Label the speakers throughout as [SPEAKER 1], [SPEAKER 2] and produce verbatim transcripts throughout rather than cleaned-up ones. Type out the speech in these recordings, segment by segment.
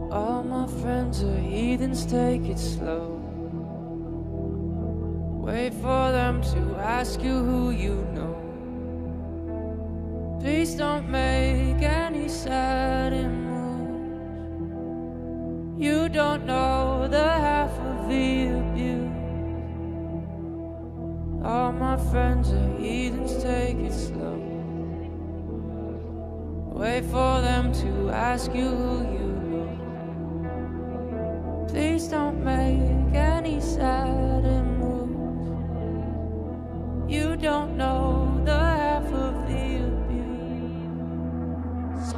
[SPEAKER 1] All my friends are heathens, take it slow. Wait for them to ask you who you know. Please don't make any sudden moves. You don't know the half of the abuse. All my friends are heathens, take it slow. Wait for them to ask you who you know. Please don't make any sudden moves. You don't know the half of the abuse.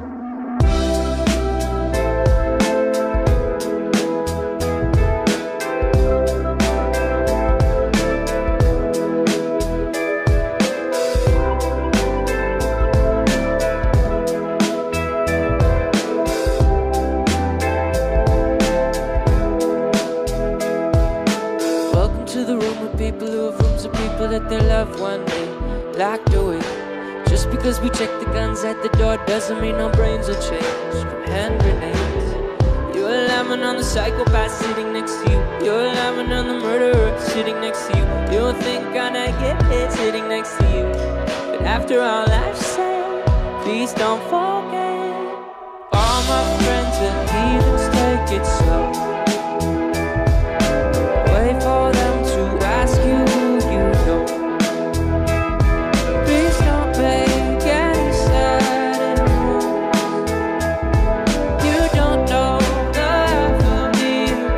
[SPEAKER 1] Welcome to the room with people who have rooms of people that they love one day locked away. Just because we check the guns at the door doesn't mean our brains will change from hand grenades. You're laughing on the psychopath sitting next to you. You're laughing on the murderer sitting next to you. You don't think I'd get it sitting next to you. But after all I've said, please don't forget. All my friends are heathens, take it slow. Wait for them to ask you who you know. Please don't make any sudden moves. You don't know the half of the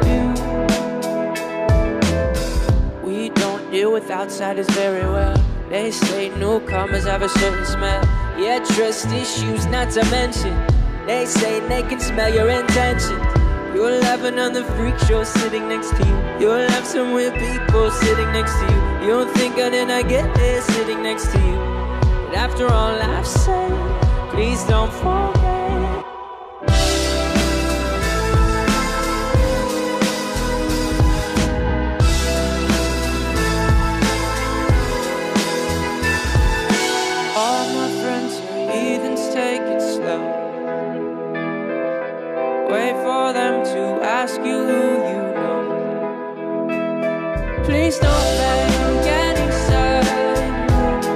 [SPEAKER 1] abuse. We don't deal with outsiders very well. They say newcomers have a certain smell. Yeah, trust issues not to mention. They say they can smell your intentions. You're laughing on the freak show sitting next to you. You'll have some weird people sitting next to you. You don't think I didn't get there sitting next to you. But after all I've said, please don't forget. All my friends are heathens, take it slow. Wait for them to ask you who you know. Please don't make any sudden moves.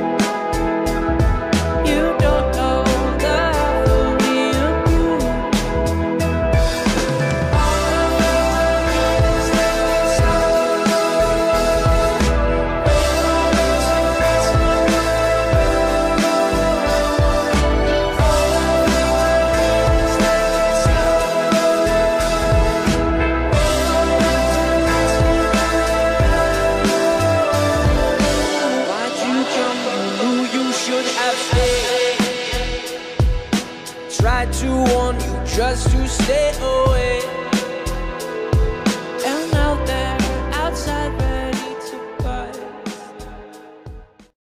[SPEAKER 1] You don't know the half of the abuse. Tried to warn you just to stay away.